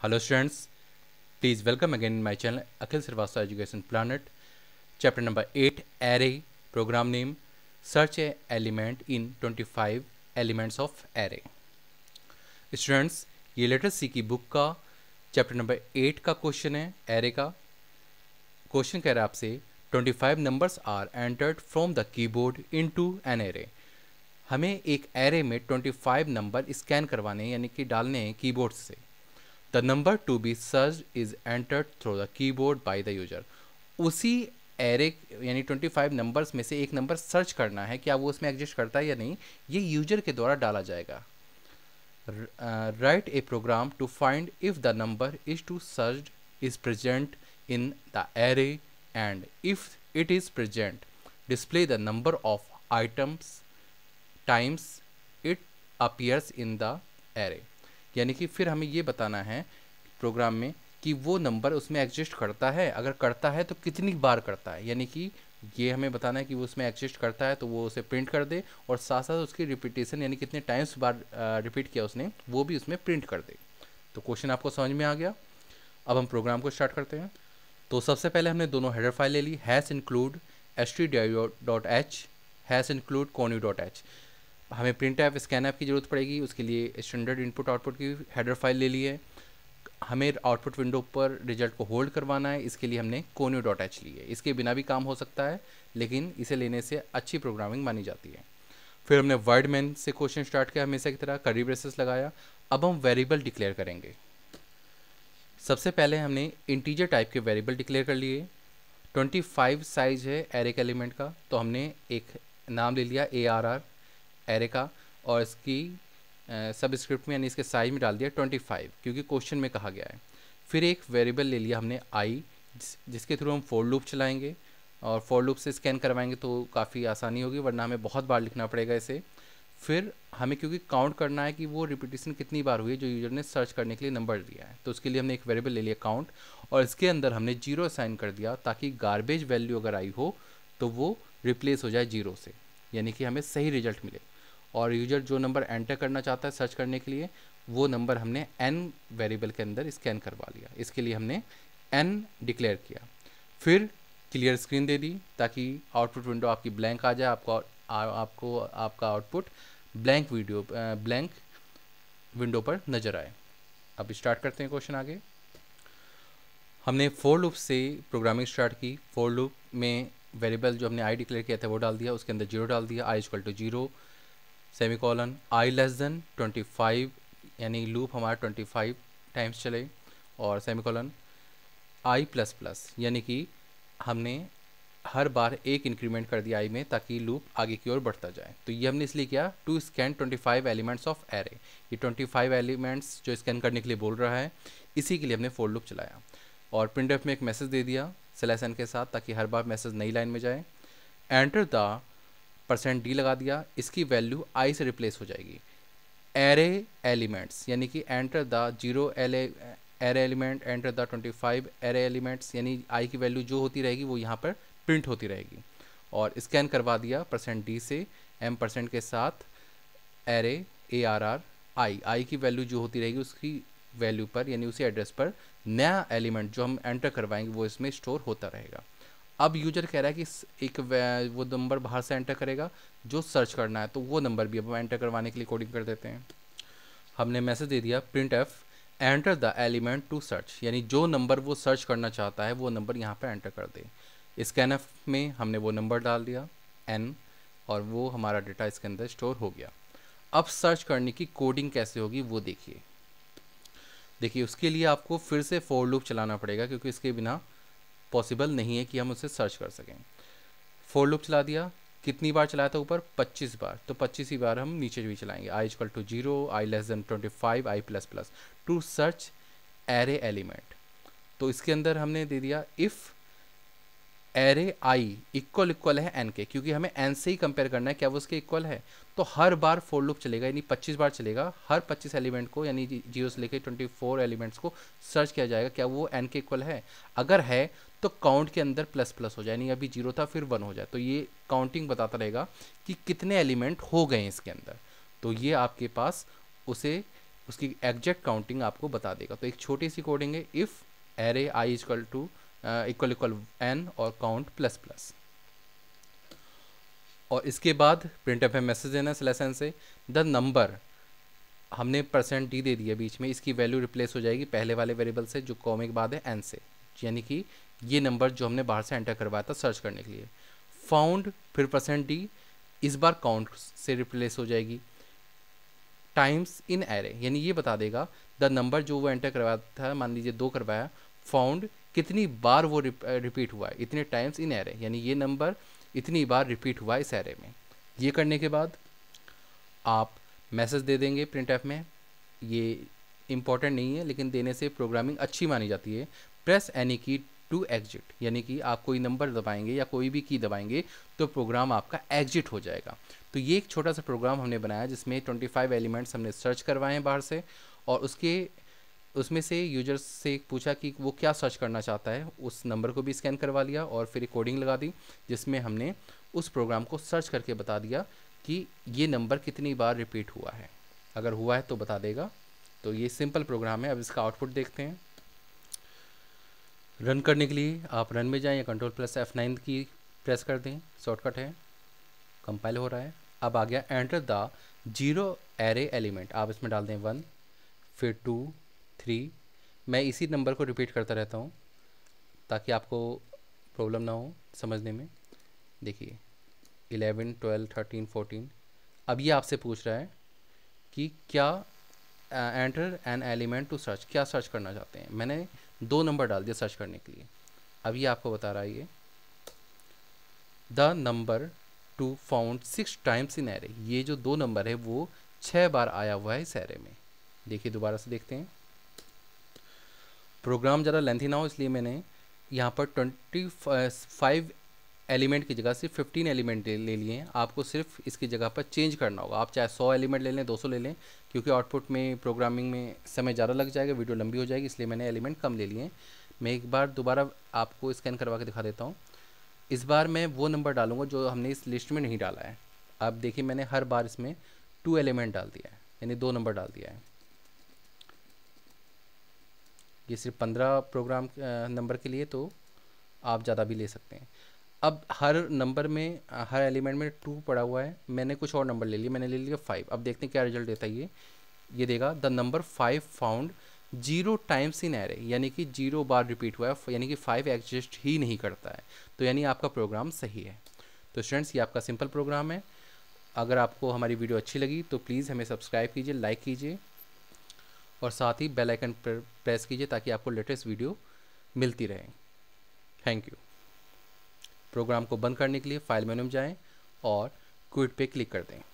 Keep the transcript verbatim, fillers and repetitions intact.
Hello students, please welcome again in my channel Akhil Srivastava Education Planet. Chapter number eight, Array. Program name, search a element in twenty-five elements of array. Students, ये letter C की book का chapter number eight का question है array का. Question कह रहा है आपसे twenty-five numbers are entered from the keyboard into an array. हमें एक एरे में twenty-five नंबर स्कैन करवाने यानी कि डालने हैं कीबोर्ड से. The number to be search is entered through the keyboard by the user. उसी एरे यानी twenty-five नंबर्स में से एक नंबर सर्च करना है, क्या वो उसमें एग्जिस्ट करता है या नहीं, ये यूजर के द्वारा डाला जाएगा. Write a program to find if the number is to search is present in the array and if it is present display the number of items times it appears in the array. यानी कि फिर हमें ये बताना है programme में कि वो नंबर उसमें एग्जिस्ट करता है, अगर करता है तो कितनी बार करता है. यानी कि ये हमें बताना है कि वो उसमें एग्जिस्ट करता है तो वो उसे प्रिंट कर दे, और साथ साथ उसकी रिपीटेशन यानी कितने टाइम्स बार रिपीट किया उसने वो भी उसमें प्रिंट कर दे. तो क्वेश्चन आपको समझ में आ गया. अब हम प्रोग्राम को स्टार्ट करते हैं. तो सबसे पहले हमने दोनों हेडर फाइल ले ली, hash include H T D I dot H, hash include conio dot H. हमें प्रिंट ऐप स्कैन ऐप की ज़रूरत पड़ेगी, उसके लिए स्टैंडर्ड इनपुट आउटपुट की हेडर फाइल ले ली है. हमें आउटपुट विंडो पर रिजल्ट को होल्ड करवाना है, इसके लिए हमने कोन्यू डॉट एच ली है. इसके बिना भी काम हो सकता है लेकिन इसे लेने से अच्छी प्रोग्रामिंग मानी जाती है. फिर हमने वर्ड मैन से क्वेश्चन स्टार्ट किया, हमेशा की तरह कर्ली ब्रेसेस लगाया. अब हम वेरिएबल डिक्लेयर करेंगे. सबसे पहले हमने इंटीजर टाइप के वेरिएबल डिक्लेयर कर लिए. twenty-five साइज है एरे के एलिमेंट का, तो हमने एक नाम ले लिया ए आर आर एरे का, और इसकी सब स्क्रिप्ट में यानी इसके साइज में डाल दिया twenty-five क्योंकि क्वेश्चन में कहा गया है. फिर एक वेरिएबल ले लिया हमने आई, जिस, जिसके थ्रू हम फॉर लूप चलाएंगे और फॉर लूप से स्कैन करवाएंगे तो काफ़ी आसानी होगी, वरना हमें बहुत बार लिखना पड़ेगा इसे. फिर हमें क्योंकि काउंट करना है कि वो रिपीटेशन कितनी बार हुई है जो यूजर ने सर्च करने के लिए नंबर दिया है, तो उसके लिए हमने एक वेरिएबल ले लिया काउंट, और इसके अंदर हमने जीरो असाइन कर दिया ताकि गार्बेज वैल्यू अगर आई हो तो वो रिप्लेस हो जाए जीरो से, यानी कि हमें सही रिजल्ट मिले. और यूजर जो नंबर एंटर करना चाहता है सर्च करने के लिए वो नंबर हमने एन वेरिएबल के अंदर स्कैन करवा लिया, इसके लिए हमने एन डिक्लेयर किया. फिर क्लियर स्क्रीन दे दी ताकि आउटपुट विंडो आपकी ब्लैंक आ जाए, आपको आ, आपको आपका output blank video blank window पर नज़र आए. अब स्टार्ट करते हैं क्वेश्चन आगे. हमने फोर लूप से प्रोग्रामिंग स्टार्ट की. फोर लूप में वेरिएबल जो हमने आई डिक्लेयर किया था वो डाल दिया, उसके अंदर जीरो डाल दिया, I equal to zero semicolon, I less than twenty-five यानी लूप हमारा twenty-five टाइम्स चले, और semicolon I plus plus यानी कि हमने हर बार एक इंक्रीमेंट कर दिया आई में ताकि लूप आगे की ओर बढ़ता जाए. तो ये हमने इसलिए किया to scan twenty-five elements of array. ये twenty-five एलिमेंट्स जो स्कैन करने के लिए बोल रहा है, इसी के लिए हमने फोर लूप चलाया. और प्रिंटफ में एक मैसेज दे दिया स्लैश एन के साथ ताकि हर बार मैसेज नई लाइन में जाए. एंटर द परसेंट डी लगा दिया, इसकी वैल्यू आई से रिप्लेस हो जाएगी. एरे एलिमेंट्स यानी कि enter the zeroth array element, enter the twenty-five array elements, यानी आई की वैल्यू जो होती रहेगी वो यहाँ पर प्रिंट होती रहेगी. और स्कैन करवा दिया परसेंट डी से एम परसेंट के साथ array A R R I, I की वैल्यू जो होती रहेगी उसकी वैल्यू पर यानी उसी एड्रेस पर नया एलिमेंट जो हम एंटर करवाएंगे वो इसमें स्टोर होता रहेगा. अब यूजर कह रहा है कि एक वो नंबर बाहर से एंटर करेगा जो सर्च करना है, तो वो नंबर भी अब हम एंटर करवाने के लिए कोडिंग कर देते हैं. हमने मैसेज दे दिया printf enter the element to search, यानी जो नंबर वो सर्च करना चाहता है वो नंबर यहाँ पे एंटर कर दे. स्कैन एफ में हमने वो नंबर डाल दिया एन, और वो हमारा डेटा इसके अंदर स्टोर हो गया. अब सर्च करने की कोडिंग कैसे होगी वो देखिए. देखिए उसके लिए आपको फिर से फॉर लूप चलाना पड़ेगा क्योंकि इसके बिना पॉसिबल नहीं है कि हम उसे सर्च कर सकें. फॉर लूप चला दिया, कितनी बार चलाया था ऊपर पच्चीस बार, तो पच्चीस ही बार हम नीचे भी चलाएंगे. I equal to zero, I less than twenty-five, I plus plus to search array element. तो इसके अंदर हमने दे दिया if array I equal equal है एन के, क्योंकि हमें एन से ही कंपेयर करना है क्या वो उसके इक्वल है. तो हर बार फॉर लूप चलेगा यानी पच्चीस बार चलेगा, हर पच्चीस एलिमेंट को यानी जीरो से लेकर चौबीस एलिमेंट्स को सर्च किया जाएगा क्या वो एन के इक्वल है. अगर है तो काउंट के अंदर प्लस प्लस हो जाए, यानी अभी जीरो था फिर वन हो जाए, तो ये काउंटिंग बताता रहेगा कि कितने एलिमेंट हो गए इसके अंदर. तो ये आपके पास उसे उसकी एग्जैक्ट काउंटिंग आपको बता देगा। तो एक छोटी सी कोडिंग है, if array I equal to equal equal N और काउंट प्लस प्लस, और इसके बाद प्रिंटएफ में मैसेज देना स्लैश एन से द नंबर, हमने परसेंट डी दे दिया बीच में, इसकी वैल्यू रिप्लेस हो जाएगी पहले वाले वेरिएबल से जो कॉमे के बाद है एन से, यानी कि ये नंबर जो हमने बाहर से एंटर करवाया था सर्च करने के लिए। फाउंड फिर परसेंट डी, इस बार काउंट से रिप्लेस हो जाएगी टाइम्स इन एरे, यानी ये बता देगा द नंबर जो वो एंटर करवाया था, मान लीजिए दो करवाया, फाउंड कितनी बार वो रिपीट हुआ है, इतने टाइम्स इन एरे, यानी ये नंबर इतनी बार रिपीट हुआ है इस एरे में। ये करने के बाद आप मैसेज दे देंगे प्रिंटएफ में, ये इम्पॉर्टेंट नहीं है लेकिन देने से प्रोग्रामिंग अच्छी मानी जाती है। Press any key to exit, यानी कि आप कोई नंबर दबाएंगे या कोई भी की दबाएंगे तो प्रोग्राम आपका एग्जिट हो जाएगा। तो ये एक छोटा सा प्रोग्राम हमने बनाया जिसमें पच्चीस एलिमेंट्स हमने सर्च करवाए हैं बाहर से, और उसके उसमें से यूजर्स से पूछा कि वो क्या सर्च करना चाहता है, उस नंबर को भी स्कैन करवा लिया और फिर एक कोडिंग लगा दी जिसमें हमने उस प्रोग्राम को सर्च करके बता दिया कि ये नंबर कितनी बार रिपीट हुआ है, अगर हुआ है तो बता देगा। तो ये सिंपल प्रोग्राम है। अब इसका आउटपुट देखते हैं। रन करने के लिए आप रन में जाएं या control plus F nine key press कर दें, शॉर्टकट है। कंपाइल हो रहा है। अब आ गया enter the zero array element, आप इसमें डाल दें वन, फिर टू, थ्री। मैं इसी नंबर को रिपीट करता रहता हूँ ताकि आपको प्रॉब्लम ना हो समझने में। देखिए इलेवन, ट्वेल्व, थर्टीन, फोर्टीन। अब ये आपसे पूछ रहा है कि क्या enter N element to search, क्या सर्च करना चाहते हैं। मैंने दो नंबर डाल दिया सर्च करने के लिए। अब ये आपको बता रहा है ये the number to found six times in array, ये जो दो नंबर है वो छः बार आया हुआ है इस एरे में। देखिए दोबारा से देखते हैं। प्रोग्राम ज़्यादा लेंथी ना हो इसलिए मैंने यहाँ पर ट्वेंटी फाइव एलिमेंट की जगह सिर्फ फिफ्टीन एलिमेंट ले लिए हैं। आपको सिर्फ इसकी जगह पर चेंज करना होगा, आप चाहे सौ एलिमेंट ले लें, दो सौ ले लें, क्योंकि आउटपुट में प्रोग्रामिंग में समय ज़्यादा लग जाएगा, वीडियो लंबी हो जाएगी, इसलिए मैंने एलिमेंट कम ले लिए हैं। मैं एक बार दोबारा आपको स्कैन करवा के दिखा देता हूँ। इस बार मैं वो नंबर डालूंगा जो हमने इस लिस्ट में नहीं डाला है। अब देखिए मैंने हर बार इसमें टू एलिमेंट डाल दिया है, यानी दो नंबर डाल दिया है। ये सिर्फ पंद्रह प्रोग्राम नंबर के लिए, तो आप ज़्यादा भी ले सकते हैं। अब हर नंबर में, हर एलिमेंट में टू पड़ा हुआ है, मैंने कुछ और नंबर ले लिया, मैंने ले लिया फाइव। अब देखते हैं क्या रिजल्ट देता है ये ये देगा the number five found zero times in array, यानी कि जीरो बार रिपीट हुआ है, यानी कि फाइव एग्जिस्ट ही नहीं करता है। तो यानी आपका प्रोग्राम सही है। तो स्टूडेंट्स ये आपका सिंपल प्रोग्राम है। अगर आपको हमारी वीडियो अच्छी लगी तो प्लीज़ हमें सब्सक्राइब कीजिए, लाइक कीजिए और साथ ही बेल आइकन पर प्रेस कीजिए ताकि आपको लेटेस्ट वीडियो मिलती रहे। Thank you. प्रोग्राम को बंद करने के लिए फाइल मेनू में जाएं और क्विट पे क्लिक कर दें।